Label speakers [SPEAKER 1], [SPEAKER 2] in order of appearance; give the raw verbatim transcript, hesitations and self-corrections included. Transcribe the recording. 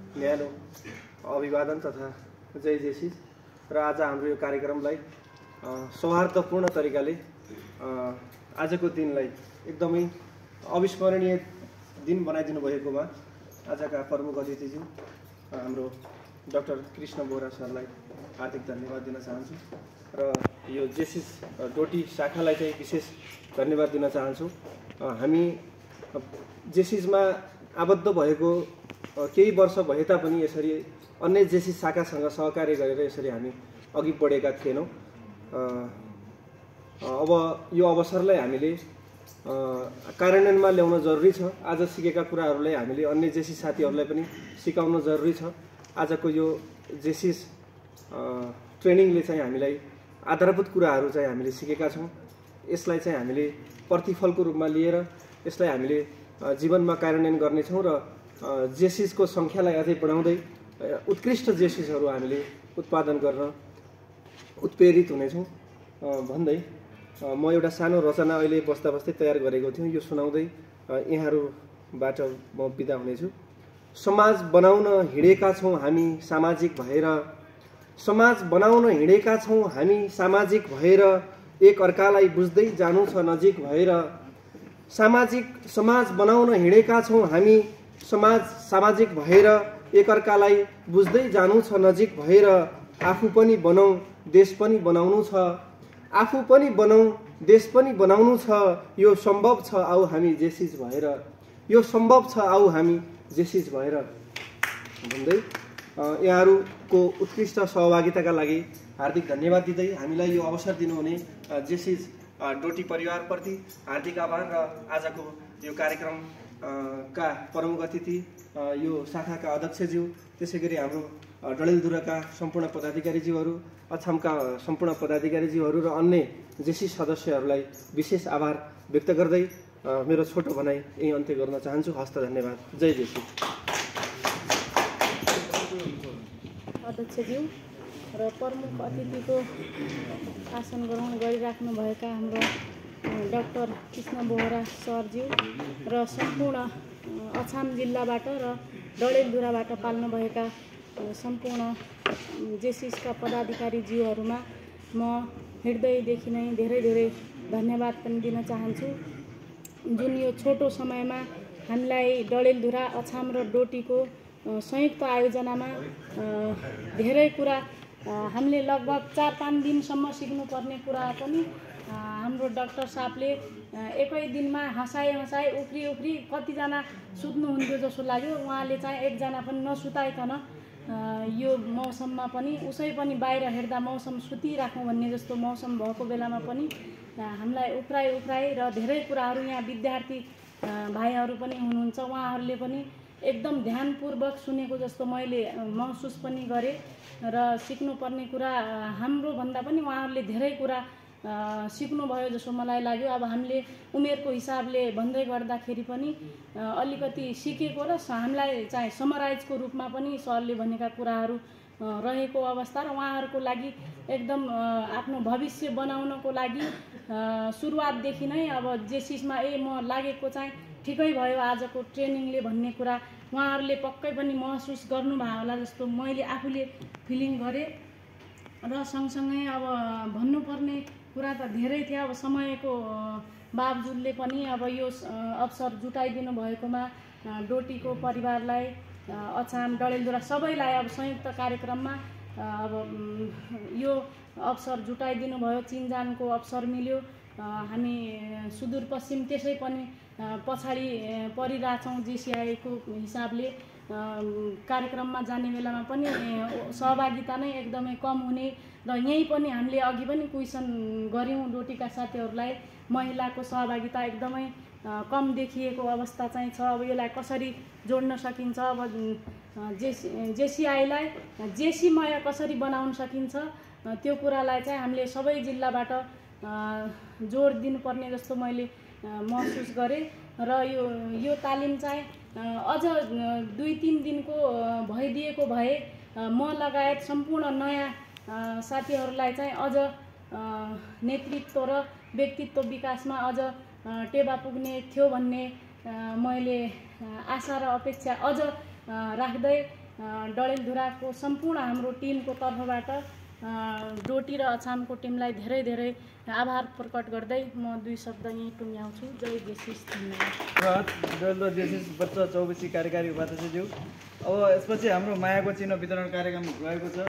[SPEAKER 1] न्यानो अभिवादन तथा जय जेसिस। र आज हाम्रो यो कार्यक्रमलाई सौहार्दपूर्ण तरिकाले आजको दिनलाई एकदमै अविस्मरणीय दिन बनाइदिनु भएकोमा आजका प्रमुख अतिथिज्यू हाम्रो डाक्टर कृष्ण बोहरा सरलाई हार्दिक धन्यवाद दिन चाहन्छु र यो जेसिस डोटी शाखालाई चाहिँ विशेष धन्यवाद दिन चाहन्छु। हामी जेसिसमा आबद्ध भएको केही वर्ष भए तापनि यसरी अन्य जेसिस शाखासँग सहकार्य गरेर यसरी हामी अघि बढेका थिएनौँ। अब यो अवसरलाई हामीले कार्यान्वयनमा ल्याउन जरुरी छ। आज सिकेका कुराहरूलाई हामीले अन्य जेसिस साथीहरूलाई पनि सिकाउन जरुरी छ। आजको यो जेसिस ट्रेनिङले चाहिँ हामीलाई आधारभूत कुराहरू चाहिँ हामीले सिकेका छौँ। यसलाई चाहिँ हामीले प्रतिफलको रूपमा लिएर यसलाई हामीले जीवनमा कार्यान्वयन गर्नेछौँ र जेसिसको सङ्ख्यालाई अझै बढाउँदै उत्कृष्ट जेसिसहरू हामीले उत्पादन गर्न उत्प्रेरित हुनेछौँ भन्दै म एउटा सानो रचना अहिले बस्दा बस्दै तयार गरेको थिएँ। यो सुनाउँदै यहाँहरूबाट म बिदा हुनेछु। समाज बनाउन हिँडेका छौँ हामी सामाजिक भएर, समाज बनाउन हिँडेका छौँ हामी सामाजिक भएर, एक अर्कालाई बुझ्दै जानु छ नजिक भएर। सामाजिक समाज बनाउन हिँडेका छौँ हामी समाज सामाजिक भएर, एक अर्कालाई बुझ्दै जानु छ नजिक भएर। आफू पनि बनाऊ देश पनि बनाउनु छ, आफू पनि बनाऊ देश पनि बनाउनु छ। यो सम्भव छ आऊ हामी जेसिस भएर, यो सम्भव छ आऊ हामी जेसिस भएर भन्दै यहाँहरूको उत्कृष्ट सहभागिताका लागि हार्दिक धन्यवाद दिँदै हामीलाई यो अवसर दिनुहुने जेसिस डोटी परिवारप्रति हार्दिक आभार र आजको यो कार्यक्रम का प्रमुख अतिथि यो शाखाका अध्यक्षज्यू, त्यसै गरी हाम्रो डडेलधुराका सम्पूर्ण पदाधिकारीज्यूहरू, अछामका सम्पूर्ण पदाधिकारीज्यूहरू र अन्य जेसिस सदस्यहरूलाई विशेष आभार व्यक्त गर्दै मेरो छोटो भनाइ यही अन्त्य गर्न चाहन्छु। हस्त धन्यवाद। जय जेसिस।
[SPEAKER 2] अध्यक्षज्यू र प्रमुख अतिथिको आसन ग्रहण गरिराख्नुभएका हाम्रो डाक्टर कृष्ण बोहरा सरज्यू र सम्पूर्ण अछाम जिल्लाबाट र डडेलधुराबाट पाल्नुभएका सम्पूर्ण जेसिसका पदाधिकारीज्यूहरूमा म हृदयदेखि नै धेरै धेरै धन्यवाद पनि दिन चाहन्छु। जुन यो छोटो समयमा हामीलाई डडेलधुरा अछाम र डोटीको संयुक्त आयोजनामा धेरै कुरा हामीले लगभग चार पाँच दिनसम्म सिक्नुपर्ने कुरा पनि हाम्रो डाक्टर साहबले एकै दिनमा हँसाए हँसाए उफ्री उफ्री कतिजना सुत्नुहुन्थ्यो जस्तो लाग्यो। उहाँले चाहिँ एकजना पनि नसुताइकन यो मौसममा पनि उसै पनि बाहिर हेर्दा मौसम सुतिराखौँ भन्ने जस्तो मौसम भएको बेलामा पनि हामीलाई उफ्राइ उफ्राइ र धेरै कुराहरू यहाँ विद्यार्थी भाइहरू पनि हुनुहुन्छ, उहाँहरूले पनि एकदम ध्यानपूर्वक सुनेको जस्तो मैले महसुस पनि गरेँ र सिक्नुपर्ने कुरा हाम्रो भन्दा पनि उहाँहरूले धेरै कुरा सिक्नुभयो जस्तो मलाई लाग्यो। अब हामीले उमेरको हिसाबले भन्दै गर्दाखेरि पनि अलिकति सिकेको र हामीलाई चाहिँ समराइजको रूपमा पनि सरले भनेका कुराहरू रहेको अवस्था र उहाँहरूको लागि एकदम आफ्नो भविष्य बनाउनको लागि सुरुवातदेखि नै अब जेसिसमा ए म लागेको चाहिँ ठिकै भयो आजको ट्रेनिङले भन्ने कुरा उहाँहरूले पक्कै पनि महसुस गर्नुभयो होला जस्तो मैले आफूले फिलिङ गरेँ। र सँगसँगै अब भन्नुपर्ने कुरा त धेरै थियो। अब समयको बावजुदले पनि अब यो अवसर जुटाइदिनु भएकोमा डोटीको परिवारलाई, अछाम डडेलधुरा सबैलाई अब संयुक्त कार्यक्रममा अब यो अवसर जुटाइदिनु भयो, चिनजानको अवसर मिल्यो। हामी सुदूरपश्चिम त्यसै पनि पछाडि परिरहेछौँ जेसिआईको हिसाबले। कार्यक्रममा जाने बेलामा पनि सहभागिता नै एकदमै कम हुने र यहीँ पनि हामीले अघि पनि क्वेसन गऱ्यौँ डोटीका साथीहरूलाई, महिलाको सहभागिता एकदमै कम देखिएको अवस्था चाहिँ छ। अब यसलाई कसरी जोड्न सकिन्छ, अब जेसी जेसिआईलाई जेसीमय कसरी बनाउन सकिन्छ त्यो कुरालाई चाहिँ हामीले सबै जिल्लाबाट जोड दिनुपर्ने जस्तो मैले महसुस गरेँ। र यो यो तालिम चाहिँ अझ दुई तिन दिनको भइदिएको भए म लगायत सम्पूर्ण नयाँ साथीहरूलाई चाहिँ अझ नेतृत्व र व्यक्तित्व विकासमा अझ टेवा पुग्ने थियो भन्ने मैले आशा र अपेक्षा अझ राख्दै डडेलधुराको सम्पूर्ण हाम्रो टिमको तर्फबाट डोटी र अछामको टिमलाई धेरै धेरै आभार प्रकट गर्दै म दुई शब्द यहीँ टुङ्ग्याउँछु। जय जेसिस, धन्यवाद।
[SPEAKER 3] डडेलधुरा जेसिस बच्चा चौबिसी कार्यकारी उपाध्यक्षज्यू, अब यसपछि हाम्रो मायाको चिन्ह वितरण कार्यक्रम रहेको छ।